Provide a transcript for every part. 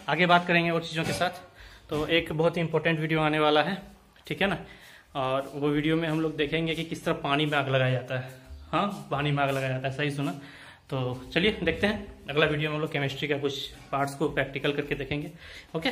आगे बात करेंगे और चीज़ों के साथ। तो एक बहुत ही इंपॉर्टेंट वीडियो आने वाला है, ठीक है ना। और वो वीडियो में हम लोग देखेंगे कि किस तरह पानी में आग लगाया जाता है। हाँ, पानी में आग लगाया जाता है, सही सुना। तो चलिए देखते हैं, अगला वीडियो में हम लोग केमिस्ट्री का कुछ पार्ट्स को प्रैक्टिकल करके देखेंगे। ओके।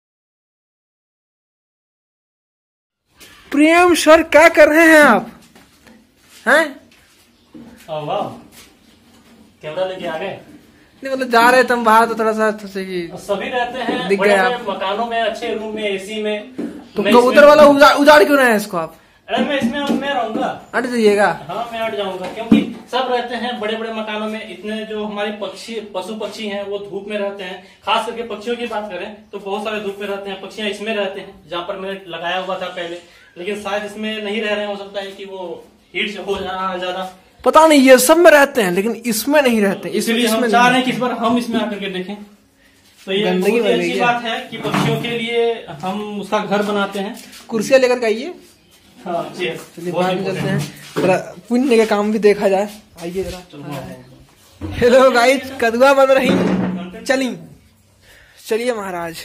प्रेम सर, क्या कर रहे हैं आप? हैं? वाह, कैमरा लेके आ गए। नहीं मतलब जा रहे तुम बाहर तो थोड़ा सा सभी रहते हैं दिख बड़े गए बड़े आप। मकानों में, अच्छे रूम में, एसी में। तो कबूतर वाला उजाड़ क्यों रहे हैं इसको आप? अरे मैं इसमें मैं रहूंगा। हट जाइएगा। हाँ, मैं हट जाऊंगा, क्योंकि सब रहते हैं बड़े बड़े मकानों में। इतने जो हमारे पशु पक्षी हैं वो धूप में रहते हैं। खास करके पक्षियों की बात करें तो बहुत सारे धूप में रहते हैं। पक्षियां इसमें रहते हैं जहाँ पर मैंने लगाया हुआ था पहले, लेकिन शायद इसमें नहीं रह रहे हैं। हो सकता है कि वो हीट से हो जाना ज्यादा, पता नहीं। ये सब में रहते हैं लेकिन इसमें नहीं रहते। इसलिए हम चाह रहे हैं कि इस बार हम इसमें आकर के देखें। तो ये बहुत ही अच्छी बात है कि पक्षियों के लिए हम उसका घर बनाते हैं। कुर्सियां लेकर के आइए। हाँ, चलिए बाद में चलते हैं, थोड़ा पुण्य का काम भी देखा जाए। आइए जरा। हेलो गाइस, कदुआ बन रही। चलिए महाराज।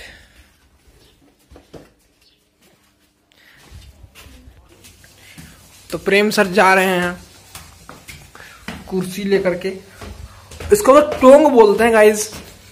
तो प्रेम सर जा रहे हैं कुर्सी लेकर के। इसको तो टोंग बोलते हैं गाइस।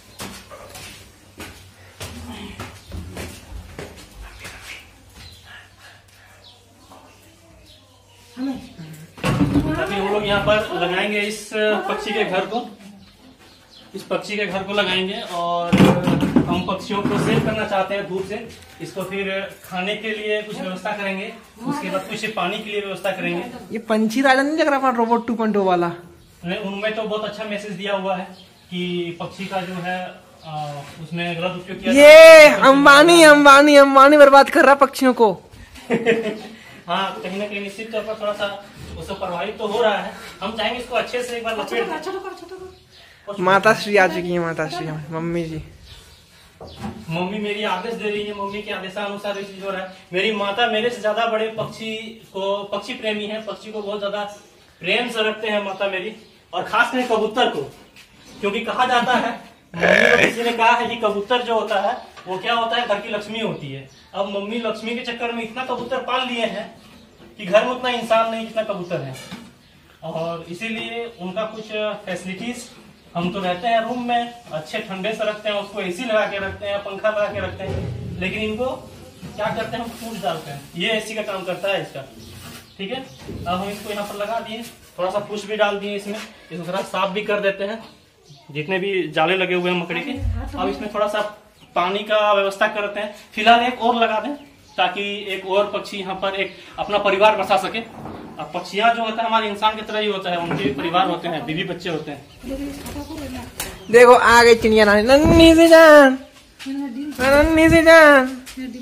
अभी हम लोग यहाँ पर लगाएंगे इस पक्षी के घर को। इस पक्षी के घर को लगाएंगे और हम पक्षियों को सेव करना चाहते हैं धूप से। इसको फिर खाने के लिए कुछ व्यवस्था करेंगे, उसके बाद कुछ पानी के लिए व्यवस्था करेंगे। ये पंछी राजा नहीं लग रहा अपना रोबोट 2.0 वाला? उनमें तो बहुत अच्छा मैसेज दिया हुआ है कि पक्षी का जो है उसमें गलत उपयोग किया। ये अंबानी बर्बाद कर रहा पक्षियों को। हाँ, कहीं ना कहीं निश्चित तौर पर थोड़ा सा उससे प्रभावित तो हो रहा है। हम चाहेंगे इसको अच्छे से एक बार लपेट। माता श्री आ चुकी है। माता श्री, मम्मी जी। मम्मी मेरी आदेश दे रही है। मम्मी के आदेशानुसार ये चीज हो रहा है। मेरी माता मेरे से ज्यादा बड़े पक्षी प्रेमी है। पक्षी को बहुत ज्यादा प्रेम से रखते हैं माता मेरी, और खास करके कबूतर को। क्योंकि कहा जाता है, मम्मी को किसी ने कहा है कि कबूतर जो होता है वो क्या होता है, घर की लक्ष्मी होती है। अब मम्मी लक्ष्मी के चक्कर में इतना कबूतर पाल लिए हैं कि घर में उतना इंसान नहीं जितना कबूतर है। और इसीलिए उनका कुछ फैसिलिटीज, हम तो रहते हैं रूम में, अच्छे ठंडे से रखते हैं उसको, एसी लगा के रखते हैं, पंखा लगा के रखते हैं, लेकिन इनको क्या करते हैं, हम फूड डालते हैं। ये एसी का काम करता है इसका, ठीक है। अब हम इसको यहाँ पर लगा दिए, थोड़ा सा पुश भी डाल दिए इसमें। इसको थोड़ा साफ भी कर देते हैं, जितने भी जाले लगे हुए हैं मकड़ी के। अब इसमें थोड़ा सा पानी का व्यवस्था करते हैं। फिलहाल एक और लगा दें ताकि एक और पक्षी यहाँ पर एक अपना परिवार बसा सके। अब पक्षियां जो होता है हमारे इंसान की तरह ही होता है, उनके भी परिवार होते हैं, बीवी बच्चे होते हैं। देखो आ गई चिड़िया रानी, नन्ही सी जान, नन्ही सी जान।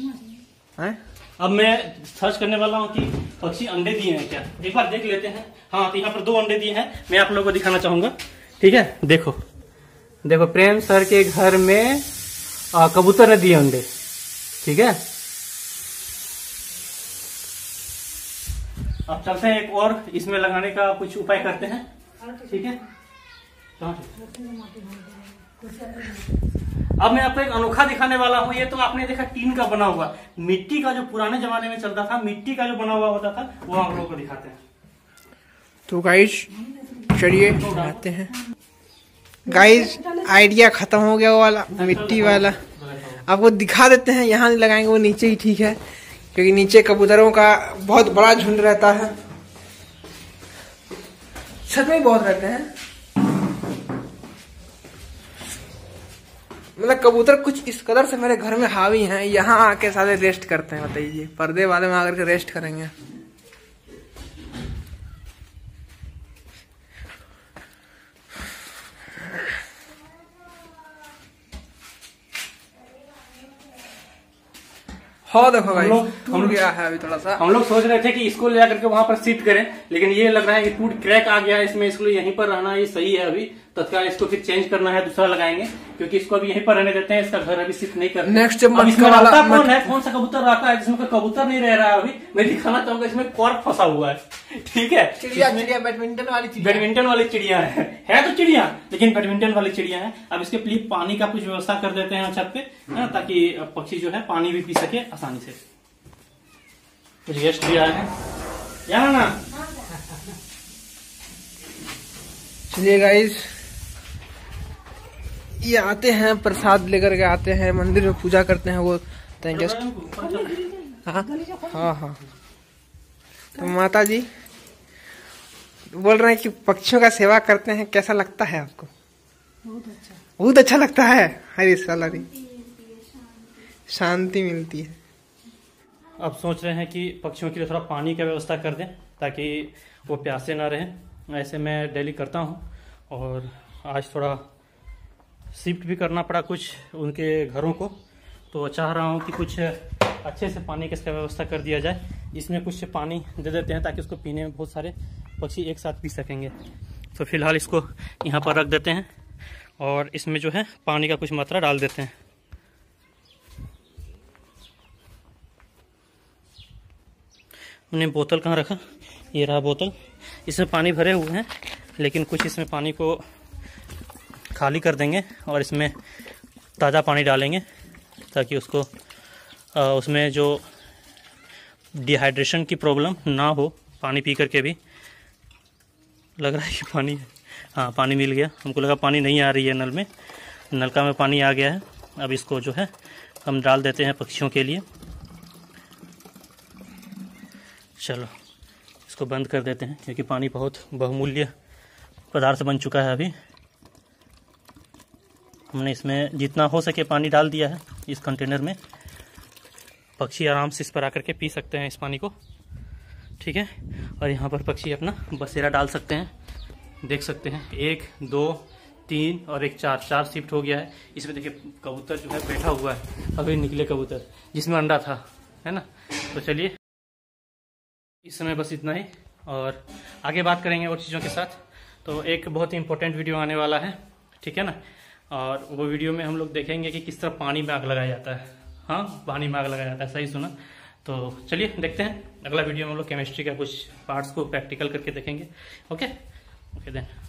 अब मैं सर्च करने वाला हूँ कि पक्षी अंडे दिए हैं क्या, एक बार देख लेते हैं। हाँ, तो यहाँ पर 2 अंडे दिए हैं, मैं आप लोगों को दिखाना चाहूंगा, ठीक है। देखो प्रेम सर के घर में कबूतर ने दिए अंडे, ठीक है। अब चलते हैं एक और इसमें लगाने का कुछ उपाय करते हैं, ठीक है। अब मैं आपको एक अनोखा दिखाने वाला हूँ। ये तो आपने देखा टीन का बना हुआ, मिट्टी का जो पुराने जमाने में चलता था, मिट्टी का जो बना हुआ होता था, वो आप लोगों को दिखाते हैं। तो गाइस चलिए आते हैं। गाइस आइडिया खत्म हो गया वो वाला मिट्टी वाला, आपको दिखा देते हैं। यहाँ नहीं लगाएंगे, वो नीचे ही ठीक है, क्योंकि नीचे कबूतरों का बहुत बड़ा झुंड रहता है। छत में बहुत रहते हैं, मतलब कबूतर कुछ इस कदर से मेरे घर में हावी हैं। यहाँ आके सारे रेस्ट करते हैं। बताइए, पर्दे वाले में आकर के रेस्ट करेंगे। हाँ देखो भाई, हम गया है अभी थोड़ा सा। हम लोग सोच रहे थे कि इसको ले जाकर के वहां पर शिफ्ट करें, लेकिन ये लग रहा है कि टूट क्रैक आ गया है इसमें, इसलिए यहीं पर रहना ये सही है अभी तत्काल इसको फिर चेंज करना है, दूसरा लगाएंगे, क्योंकि इसको अभी यहीं पर रहने देते हैं, इसका घर अभी शिफ्ट नहीं करते। नेक्स्ट जब इसमें रहता कौन है, कौन सा कबूतर रहता है जिसमें कबूतर नहीं रह रहा है अभी, मैं दिखाना चाहूंगा। इसमें कॉर्क फंसा हुआ है, ठीक है। चिड़िया बैडमिंटन वाली चिड़िया है तो चिड़िया, लेकिन बैडमिंटन वाली चिड़िया है। अब इसके लिए पानी का कुछ व्यवस्था कर देते हैं छत पे, ताकि पक्षी जो है पानी भी पी सके आसानी से। कुछ गेस्ट भी आए हैं यहाँ ना। चलिए गाइस, ये आते हैं प्रसाद लेकर के आते हैं, मंदिर में पूजा करते हैं वो जस्ट। हाँ। तो माता जी बोल रहे हैं कि पक्षियों का सेवा करते हैं, कैसा लगता है आपको? बहुत अच्छा लगता है। हरी सालरी शांति मिलती है। अब सोच रहे हैं कि पक्षियों के लिए थोड़ा पानी का व्यवस्था कर दें, ताकि वो प्यासे ना रहें। ऐसे मैं डेली करता हूँ, और आज थोड़ा शिफ्ट भी करना पड़ा कुछ उनके घरों को, तो चाह रहा हूँ कि कुछ अच्छे से पानी की इसका व्यवस्था कर दिया जाए। इसमें कुछ पानी दे देते हैं ताकि उसको पीने में बहुत सारे पक्षी एक साथ पी सकेंगे। तो फिलहाल इसको यहाँ पर रख देते हैं, और इसमें जो है पानी का कुछ मात्रा डाल देते हैं। हमने बोतल कहाँ रखा, ये रहा बोतल। इसमें पानी भरे हुए हैं, लेकिन कुछ इसमें पानी को खाली कर देंगे और इसमें ताज़ा पानी डालेंगे, ताकि उसको उसमें जो डिहाइड्रेशन की प्रॉब्लम ना हो। पानी पी करके भी लग रहा है कि पानी है। हाँ, पानी मिल गया। हमको लगा पानी नहीं आ रही है नल में, नलका में पानी आ गया है। अब इसको जो है हम डाल देते हैं पक्षियों के लिए। चलो इसको बंद कर देते हैं, क्योंकि पानी बहुत बहुमूल्य पदार्थ बन चुका है। अभी हमने इसमें जितना हो सके पानी डाल दिया है इस कंटेनर में। पक्षी आराम से इस पर आकर के पी सकते हैं इस पानी को, ठीक है। और यहाँ पर पक्षी अपना बसेरा डाल सकते हैं, देख सकते हैं। 1 2 3 और एक 4 शिफ्ट हो गया है। इसमें देखिए कबूतर जो है बैठा हुआ है, अभी निकले कबूतर जिसमें अंडा था, है ना। तो चलिए इस समय बस इतना ही, और आगे बात करेंगे और चीज़ों के साथ। तो एक बहुत ही इंपॉर्टेंट वीडियो आने वाला है, ठीक है ना। और वो वीडियो में हम लोग देखेंगे कि किस तरह पानी में आग लगाया जाता है। हाँ, पानी में आग लगाया जाता है, सही सुना। तो चलिए देखते हैं अगला वीडियो में हम लोग केमिस्ट्री का कुछ पार्ट्स को प्रैक्टिकल करके देखेंगे। Okay then.